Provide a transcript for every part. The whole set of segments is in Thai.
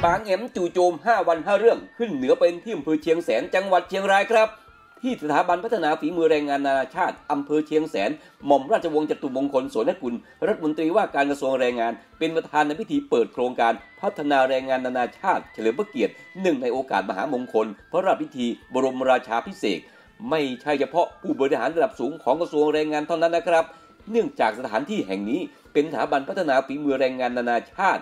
ป๋าแหม่มจู่โจม5 วัน5 เรื่องขึ้นเหนือเป็นที่อำเภอเชียงแสนจังหวัดเชียงรายครับที่สถาบันพัฒนาฝีมือแรงงานนานาชาติอำเภอเชียงแสนหม่อมราชวงศ์จตุมงคลโสนกุลรัฐมนตรีว่าการกระทรวงแรงงานเป็นประธานในพิธีเปิดโครงการพัฒนาแรงงานนานาชาติเฉลิมพระเกียรติเนื่องในโอกาสมหามงคลพระราชพิธีบรมราชาภิเษกไม่ใช่เฉพาะผู้บริหารระดับสูงของกระทรวงแรงงานเท่านั้นนะครับเนื่องจากสถานที่แห่งนี้เป็นสถาบันพัฒนาฝีมือแรงงานนานาชาติ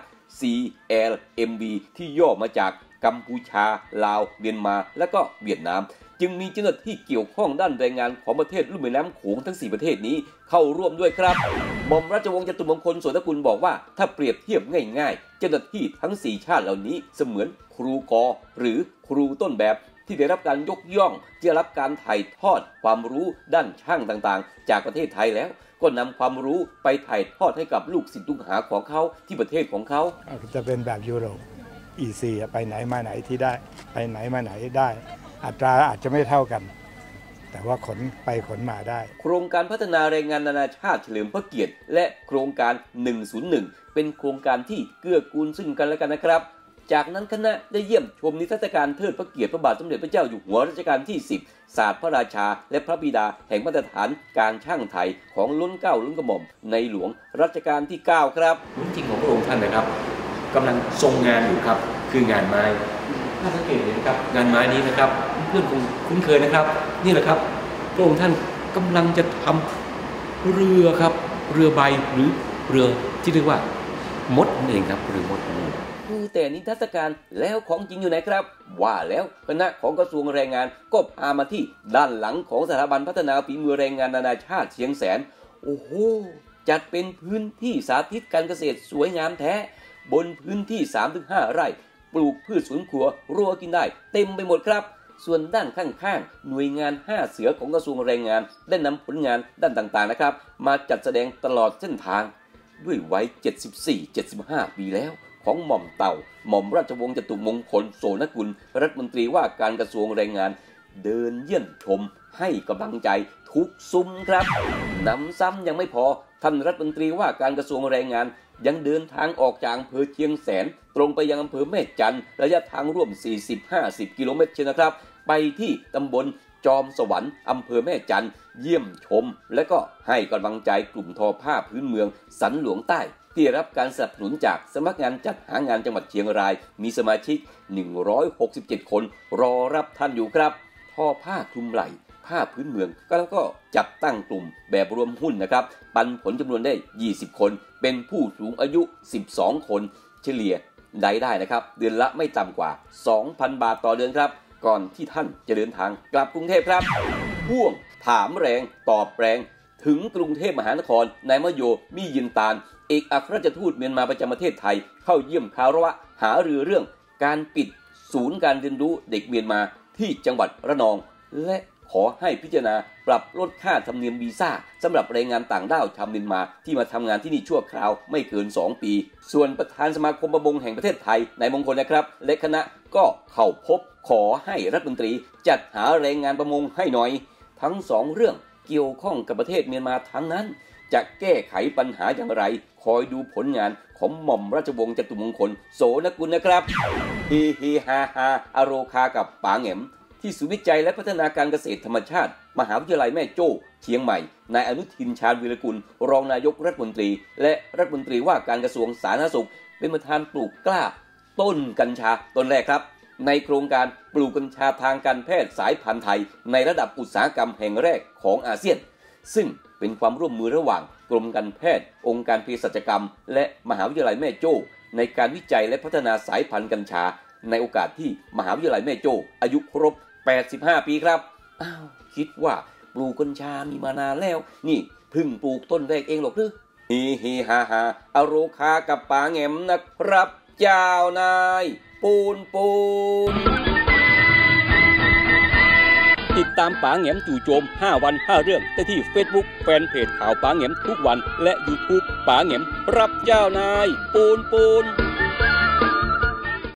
CLMV ที่ย่อมาจากกัมพูชาลาวเมียนมาและก็เวียดนามจึงมีเจ้าหน้าที่เกี่ยวข้องด้านแรงงานของประเทศลุ่มแม่น้ำโขงทั้ง4ประเทศนี้เข้าร่วมด้วยครับหม่อมราชวงศ์จตุมงคลโสนกุลบอกว่าถ้าเปรียบเทียบง่ายๆเจ้าหน้าที่ทั้ง4ชาติเหล่านี้เสมือนครูกหรือครูต้นแบบที่ได้รับการยกย่องที่ได้รับการถ่ายทอดความรู้ด้านช่างต่างๆจากประเทศไทยแล้วก็นำความรู้ไปถ่ายทอดให้กับลูกศิษย์ลูกหาของเขาที่ประเทศของเขาจะเป็นแบบยุโรป EC ไปไหนมาไหนที่ได้ไปไหนมาไหนได้อัตราอาจจะไม่เท่ากันแต่ว่าขนไปขนมาได้โครงการพัฒนาแรงงานนานาชาติเฉลิมพระเกียรติและโครงการ101เป็นโครงการที่เกื้อกูลซึ่งกันและกันนะครับจากนั้นคณะได้เยี่ยมชมนิทรรศการเทิดพระเกียรติพระบาทสมเด็จพระเจ้าอยู่หัวรัชกาลที่10ศาสตร์พระราชาและพระบิดาแห่งมาตรฐานการช่างไทยของล้นเกล้าล้นกระหม่อมในหลวงรัชกาลที่9ครับจริงของพระองค์ท่านนะครับกำลังทรงงานอยู่ครับคืองานไม้ถ้าสังเกตเห็นครับงานไม้นี้นะครับเพื่อนคงคุ้นเคยนะครับนี่แหละครับพระองค์ท่านกำลังจะทำเรือครับเรือใบหรือเรือที่เรียกว่ามดนั่นเองครับเรือมดแต่นิทรรศการแล้วของจริงอยู่ไหนครับว่าแล้วคณะของกระทรวงแรงงานก็พามาที่ด้านหลังของสถาบันพัฒนาฝีมือแรงงานนานาชาติเชียงแสนโอ้โหจัดเป็นพื้นที่สาธิตการเกษตรสวยงามแท้บนพื้นที่ 3-5 ไร่ปลูกพืชสวนครัวรัวกินได้เต็มไปหมดครับส่วนด้านข้างๆหน่วยงาน5เสือของกระทรวงแรงงานได้นำผลงานด้านต่างๆนะครับมาจัดแสดงตลอดเส้นทางด้วยวัย 74-75 ปีแล้วของหม่อมเต่าหม่อมราชวงศ์จตุมงคลโสนกุลรัฐมนตรีว่าการกระทรวงแรงงานเดินเยี่ยมชมให้กำลังใจทุกซุ้มครับนำซ้ำยังไม่พอท่านรัฐมนตรีว่าการกระทรวงแรงงานยังเดินทางออกจากอำเภอเชียงแสนตรงไปยังอำเภอแม่จันทร์ระยะทางร่วม 40-50 กิโลเมตรเช่นนะครับไปที่ตำบลจอมสวรรค์อำเภอแม่จันทร์เยี่ยมชมและก็ให้กำลังใจกลุ่มทอผ้าพื้นเมืองสันหลวงใต้ที่รับการสนับสนุนจากสำนักงานจัดหางานจังหวัดเชียงรายมีสมาชิก167คนรอรับท่านอยู่ครับทอผ้าคลุมไหล่ผ้าพื้นเมืองก็จัดตั้งกลุ่มแบบรวมหุ้นนะครับปันผลจำนวนได้20คนเป็นผู้สูงอายุ12คนเฉลี่ยได้นะครับเดือนละไม่ต่ำกว่า 2,000 บาทต่อเดือนครับก่อนที่ท่านจะเดินทางกลับกรุงเทพครับพ่วงถามแรงตอบแรงถึงกรุงเทพมหานครนายมโยมียินตาลเอกอัครราชทูตเมียนมาประจำประเทศไทยเข้าเยี่ยมคารวะหารือเรื่องการปิดศูนย์การเรียนรู้เด็กเมียนมาที่จังหวัดระนองและขอให้พิจารณาปรับลดค่าธรรมเนียมวีซ่าสำหรับแรงงานต่างด้าวชาวเมียนมาที่มาทำงานที่นี่ชั่วคราวไม่เกิน2 ปีส่วนประธานสมาคมประมงแห่งประเทศไทยนายมงคลนะครับและคณะก็เข้าพบขอให้รัฐมนตรีจัดหาแรงงานประมงให้หน่อยทั้ง2เรื่องเกี่ยวข้องกับประเทศเมียนมาทั้งนั้นจะแก้ไขปัญหาอย่างไรคอยดูผลงานของหม่อมราชวงศ์จตุมงคลโสนกุลนะครับเฮฮาฮาอโรคากับป๋าแหม่มที่ศูนย์วิจัยและพัฒนาการเกษตรธรรมชาติมหาวิทยาลัยแม่โจ้เชียงใหม่นายอนุทินชาญวีรกุลรองนายกรัฐมนตรีและรัฐมนตรีว่าการกระทรวงสาธารณสุขเป็นประธานปลูกกล้าต้นกัญชาต้นแรกครับในโครงการปลูกกัญชาทางการแพทย์สายพันธุ์ไทยในระดับอุตสาหกรรมแห่งแรกของอาเซียนซึ่งเป็นความร่วมมือระหว่างกรมการแพทย์องค์การเภสัชกรรมและมหาวิทยาลัยแม่โจ้ในการวิจัยและพัฒนาสายพันธุ์กัญชาในโอกาสที่มหาวิทยาลัยแม่โจ้อายุครบ85 ปีครับคิดว่าปลูกกัญชามีมานานแล้วนี่เพิ่งปลูกต้นแรกเองหรอกหรือฮีฮาฮาอโรคากับป๋าแหม่มนะครับเจ้านายปูนติดตามป๋าแหม่มจู่โจม5 วัน 5 เรื่องได้ที่ Facebook แฟนเพจข่าวป๋าแหม่มทุกวันและ YouTube ป๋าแหม่มรับเจ้านายปูน